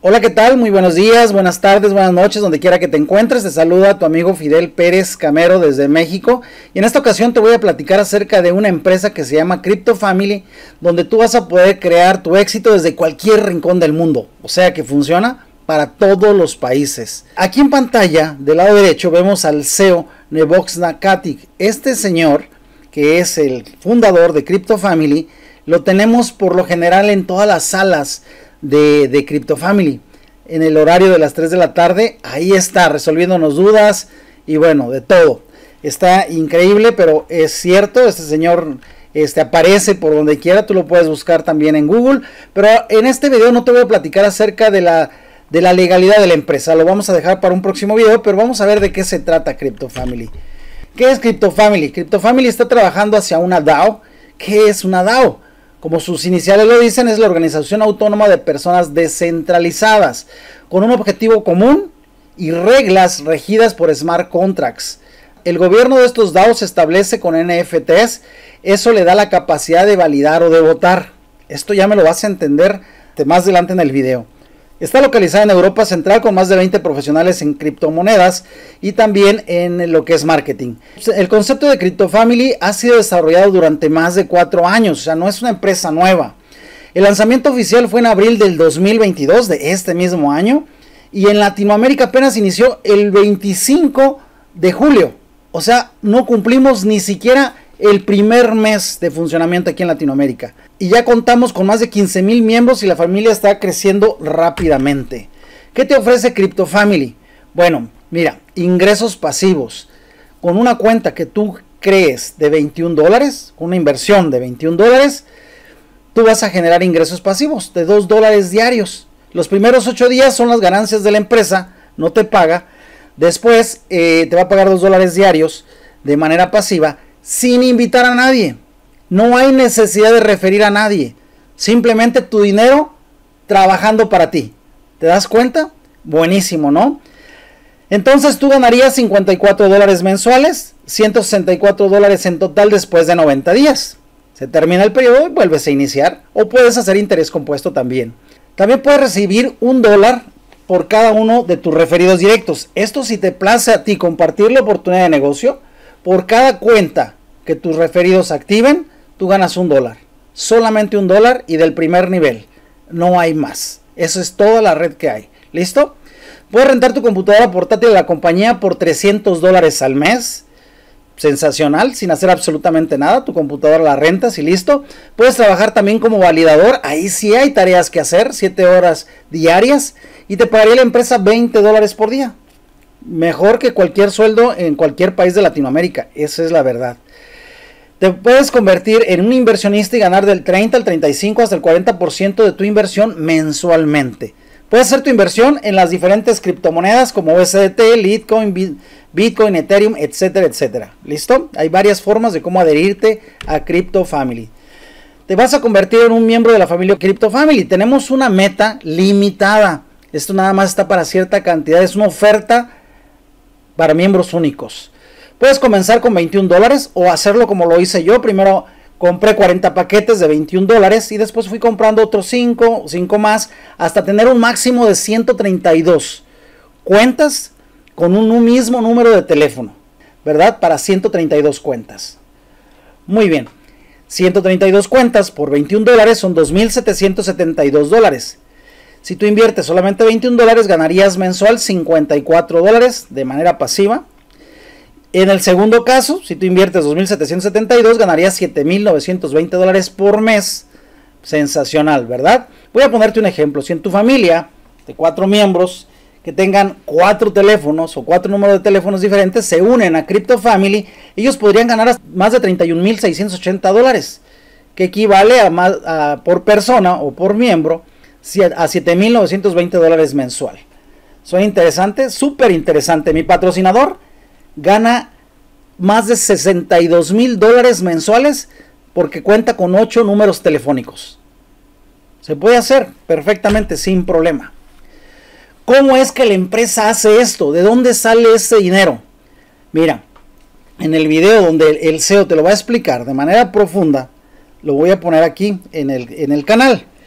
Hola, ¿qué tal? Muy buenos días, buenas tardes, buenas noches, donde quiera que te encuentres. Te saluda tu amigo Fidel Pérez Camero desde México. Y en esta ocasión te voy a platicar acerca de una empresa que se llama Crypto Family, donde tú vas a poder crear tu éxito desde cualquier rincón del mundo. O sea que funciona para todos los países. Aquí en pantalla, del lado derecho, vemos al CEO Nebojsa Nakatic. Este señor, que es el fundador de Crypto Family, lo tenemos por lo general en todas las salas de Crypto Family, en el horario de las 3 de la tarde, ahí está, resolviéndonos dudas y bueno, de todo. Está increíble, pero es cierto, este señor aparece por donde quiera, tú lo puedes buscar también en Google, pero en este video no te voy a platicar acerca de la legalidad de la empresa, lo vamos a dejar para un próximo video, pero vamos a ver de qué se trata Crypto Family. ¿Qué es Crypto Family? Crypto Family está trabajando hacia una DAO. ¿Qué es una DAO? Como sus iniciales lo dicen, es la organización autónoma de personas descentralizadas, con un objetivo común y reglas regidas por smart contracts. El gobierno de estos DAOs se establece con NFTs, eso le da la capacidad de validar o de votar. Esto ya me lo vas a entender más adelante en el video. Está localizada en Europa Central con más de 20 profesionales en criptomonedas y también en lo que es marketing. El concepto de Crypto Family ha sido desarrollado durante más de 4 años, o sea, no es una empresa nueva. El lanzamiento oficial fue en abril del 2022, de este mismo año, y en Latinoamérica apenas inició el 25 de julio. O sea, no cumplimos ni siquiera el primer mes de funcionamiento aquí en Latinoamérica. Y ya contamos con más de 15,000 miembros y la familia está creciendo rápidamente. ¿Qué te ofrece Crypto Family? Bueno, mira, ingresos pasivos. Con una cuenta que tú crees de $21, una inversión de $21, tú vas a generar ingresos pasivos de $2 diarios. Los primeros 8 días son las ganancias de la empresa, no te paga. Después te va a pagar $2 diarios de manera pasiva, sin invitar a nadie. No hay necesidad de referir a nadie. Simplemente tu dinero trabajando para ti. ¿Te das cuenta? Buenísimo, ¿no? Entonces tú ganarías $54 mensuales, $164 en total después de 90 días. Se termina el periodo y vuelves a iniciar. O puedes hacer interés compuesto también. También puedes recibir $1 por cada uno de tus referidos directos. Esto si te place a ti compartir la oportunidad de negocio. Por cada cuenta que tus referidos activen, tú ganas $1. Solamente $1 y del primer nivel. No hay más. Eso es toda la red que hay. ¿Listo? Puedes rentar tu computadora portátil de la compañía por $300 al mes. Sensacional, sin hacer absolutamente nada. Tu computadora la rentas y listo. Puedes trabajar también como validador. Ahí sí hay tareas que hacer. 7 horas diarias. Y te pagaría la empresa $20 por día. Mejor que cualquier sueldo en cualquier país de Latinoamérica. Esa es la verdad. Te puedes convertir en un inversionista y ganar del 30 al 35 hasta el 40% de tu inversión mensualmente. Puedes hacer tu inversión en las diferentes criptomonedas como USDT, Litecoin, Bitcoin, Ethereum, etcétera, etcétera. ¿Listo? Hay varias formas de cómo adherirte a Crypto Family. Te vas a convertir en un miembro de la familia Crypto Family. Tenemos una meta limitada. Esto nada más está para cierta cantidad. Es una oferta para miembros únicos. Puedes comenzar con $21 o hacerlo como lo hice yo. Primero compré 40 paquetes de $21 y después fui comprando otros 5 más hasta tener un máximo de 132 cuentas con un mismo número de teléfono, ¿verdad? Para 132 cuentas. Muy bien. 132 cuentas por $21 son $2,772. Si tú inviertes solamente $21, ganarías mensual $54 de manera pasiva. En el segundo caso, si tú inviertes $2,772, ganarías $7,920 por mes. Sensacional, ¿verdad? Voy a ponerte un ejemplo. Si en tu familia de 4 miembros que tengan 4 teléfonos o 4 números de teléfonos diferentes se unen a Crypto Family, ellos podrían ganar más de $31,680, que equivale a por persona o por miembro a $7,920 mensual. Suena interesante, súper interesante. Mi patrocinador gana más de $62,000 mensuales porque cuenta con 8 números telefónicos. Se puede hacer perfectamente sin problema. ¿Cómo es que la empresa hace esto? ¿De dónde sale ese dinero? Mira, en el video donde el CEO te lo va a explicar de manera profunda, lo voy a poner aquí en el canal.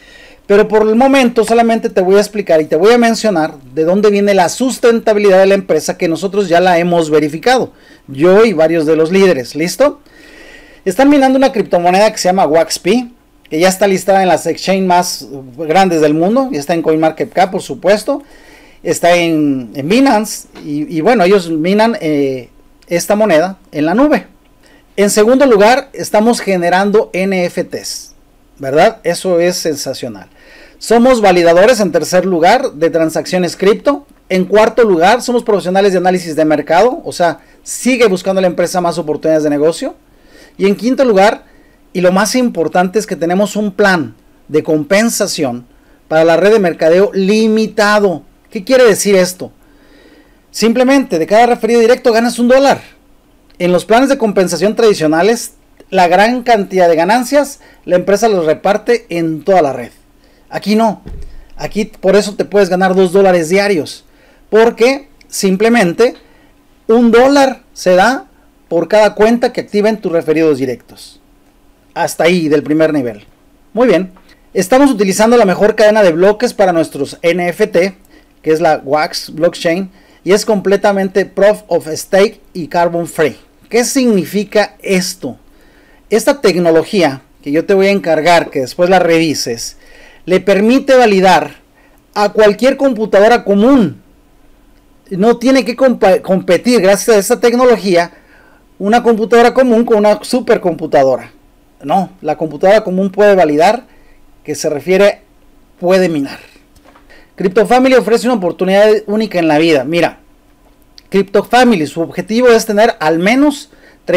Pero por el momento solamente te voy a explicar y te voy a mencionar de dónde viene la sustentabilidad de la empresa, que nosotros ya la hemos verificado, yo y varios de los líderes. ¿Listo? Están minando una criptomoneda que se llama WAXP, que ya está listada en las exchanges más grandes del mundo, ya está en CoinMarketCap, por supuesto, está en Binance, y bueno, ellos minan esta moneda en la nube. En segundo lugar, estamos generando NFTs, ¿verdad? Eso es sensacional. Somos validadores en tercer lugar de transacciones cripto. En cuarto lugar, somos profesionales de análisis de mercado, o sea, sigue buscando la empresa más oportunidades de negocio. Y en quinto lugar, y lo más importante, es que tenemos un plan de compensación para la red de mercadeo limitado. ¿Qué quiere decir esto? Simplemente de cada referido directo ganas $1. En los planes de compensación tradicionales, la gran cantidad de ganancias la empresa los reparte en toda la red. Aquí no. Aquí por eso te puedes ganar $2 diarios. Porque simplemente $1 se da por cada cuenta que activen tus referidos directos. Hasta ahí del primer nivel. Muy bien. Estamos utilizando la mejor cadena de bloques para nuestros NFT, que es la WAX Blockchain, y es completamente Proof of Stake y Carbon Free. ¿Qué significa esto? Esta tecnología, que yo te voy a encargar que después la revises, le permite validar a cualquier computadora común. No tiene que competir, gracias a esta tecnología, una computadora común con una supercomputadora. No, la computadora común puede validar, que se refiere, puede minar. CryptoFamily ofrece una oportunidad única en la vida. Mira, CryptoFamily, su objetivo es tener al menos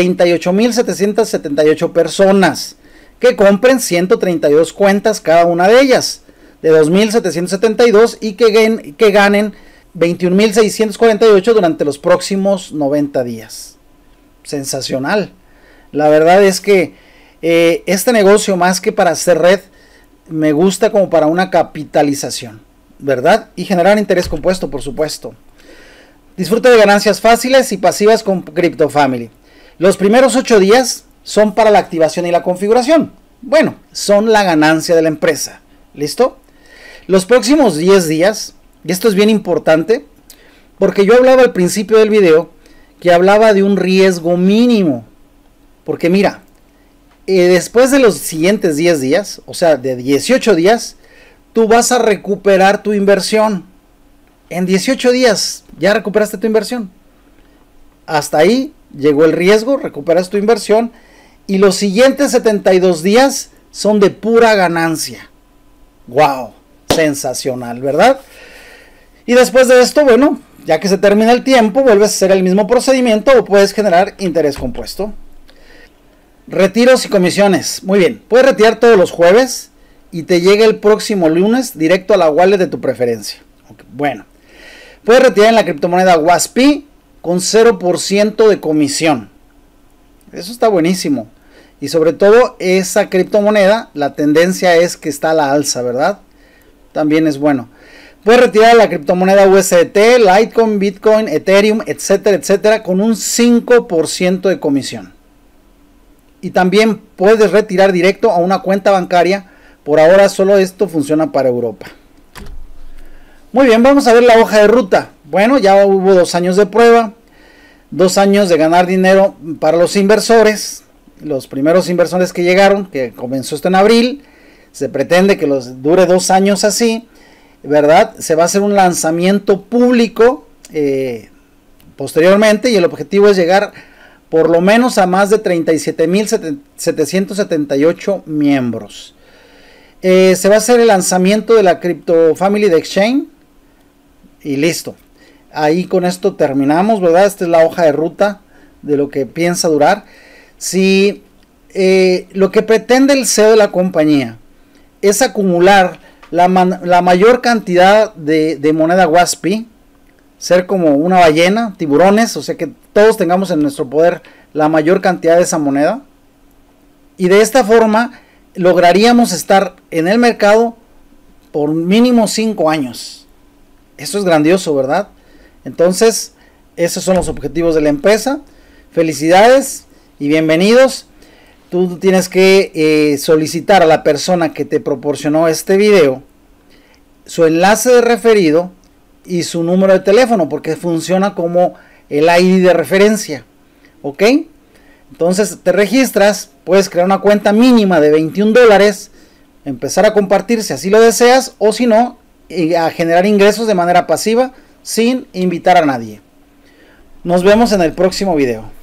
38,778 personas que compren 132 cuentas cada una de ellas, de 2,772, y que ganen 21,648 durante los próximos 90 días. Sensacional. La verdad es que este negocio, más que para hacer red, me gusta como para una capitalización, ¿verdad? Y generar interés compuesto, por supuesto. Disfruta de ganancias fáciles y pasivas con CryptoFamily. Los primeros 8 días son para la activación y la configuración. Bueno, son la ganancia de la empresa. ¿Listo? Los próximos 10 días, y esto es bien importante, porque yo hablaba al principio del video que hablaba de un riesgo mínimo. Porque mira, después de los siguientes 10 días, o sea, de 18 días, tú vas a recuperar tu inversión. En 18 días ya recuperaste tu inversión. Hasta ahí llegó el riesgo, recuperas tu inversión, y los siguientes 72 días son de pura ganancia. ¡Wow! Sensacional, ¿verdad? Y después de esto, bueno, ya que se termina el tiempo, vuelves a hacer el mismo procedimiento o puedes generar interés compuesto. Retiros y comisiones. Muy bien, puedes retirar todos los jueves y te llega el próximo lunes directo a la wallet de tu preferencia. Okay, bueno, puedes retirar en la criptomoneda WASP con 0% de comisión. Eso está buenísimo. Y sobre todo esa criptomoneda, la tendencia es que está a la alza, ¿verdad? También es bueno. Puedes retirar la criptomoneda USDT, Litecoin, Bitcoin, Ethereum, etcétera, etcétera, con un 5% de comisión. Y también puedes retirar directo a una cuenta bancaria. Por ahora solo esto funciona para Europa. Muy bien, vamos a ver la hoja de ruta. Bueno, ya hubo 2 años de prueba, 2 años de ganar dinero para los inversores. Los primeros inversores que llegaron, que comenzó esto en abril, se pretende que los dure 2 años así, ¿verdad? Se va a hacer un lanzamiento público posteriormente, y el objetivo es llegar por lo menos a más de 37,778 miembros. Se va a hacer el lanzamiento de la CryptoFamily de Exchange y listo. Ahí con esto terminamos, ¿verdad? Esta es la hoja de ruta de lo que piensa durar. Si lo que pretende el CEO de la compañía es acumular la mayor cantidad de moneda WASP, ser como una ballena, tiburones, o sea que todos tengamos en nuestro poder la mayor cantidad de esa moneda, y de esta forma lograríamos estar en el mercado por mínimo 5 años. Eso es grandioso, ¿verdad? Entonces, esos son los objetivos de la empresa. Felicidades y bienvenidos. tú tienes que solicitar a la persona que te proporcionó este video su enlace de referido y su número de teléfono, porque funciona como el ID de referencia. ¿Ok? Entonces te registras, puedes crear una cuenta mínima de $21, empezar a compartir si así lo deseas, o si no, a generar ingresos de manera pasiva sin invitar a nadie. Nos vemos en el próximo video.